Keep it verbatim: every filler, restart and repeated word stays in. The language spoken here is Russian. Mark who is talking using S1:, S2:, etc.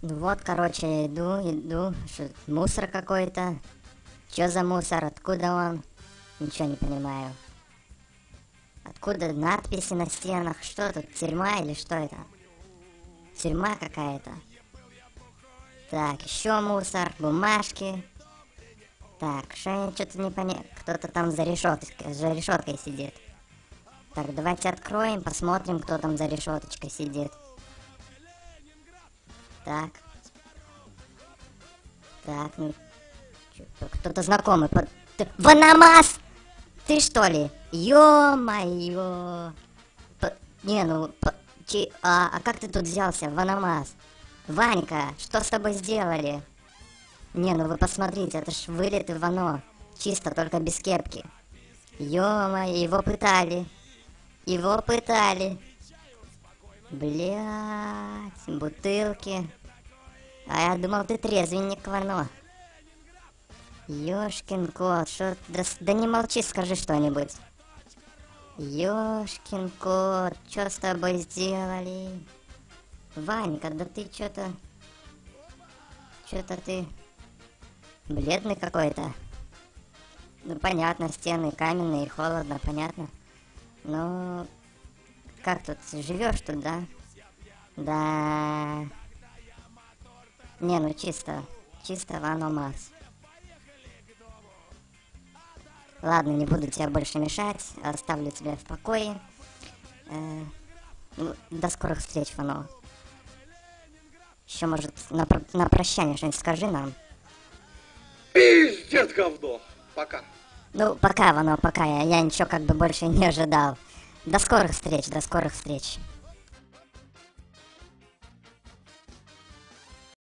S1: Ну вот, короче, я иду, иду, что мусор какой-то. Чё за мусор? Откуда он? Ничего не понимаю. Откуда надписи на стенах? Что тут, тюрьма или что это? Тюрьма какая-то. Так, еще мусор, бумажки. Так, что что-то не понятно. Кто-то там за решеткой, за решеткой сидит. Так, давайте откроем, посмотрим, кто там за решеточкой сидит. Так. Так, ну... Кто-то знакомый. Под... Ты... Ванамас! Ты что ли? Ё-моё! П... Не, ну... П... Чи... А, а как ты тут взялся, Ванамас? Ванька, что с тобой сделали? Не, ну вы посмотрите, это ж вылет в оно. Чисто, только без кепки. Ё-моё, его пытали. Его пытали. Блядь, бутылки. А я думал, ты трезвенник, Вано. Ёшкин кот, что... Да, да не молчи, скажи что-нибудь. Ёшкин кот, что с тобой сделали? Ванька, да ты что-то... Что-то ты... Бледный какой-то. Ну, понятно, стены каменные, холодно, понятно. Ну... Как тут, живешь тут, да? Да... Не, ну чисто, чисто Вано Макс. Ладно, не буду тебя больше мешать, оставлю тебя в покое. Э, ну, до скорых встреч, Вано. Еще, может, на, про на прощание что-нибудь скажи нам.
S2: Пиздец, говно. Пока.
S1: Ну, пока, Вано, пока. Я, я ничего как бы больше не ожидал. До скорых встреч, до скорых встреч.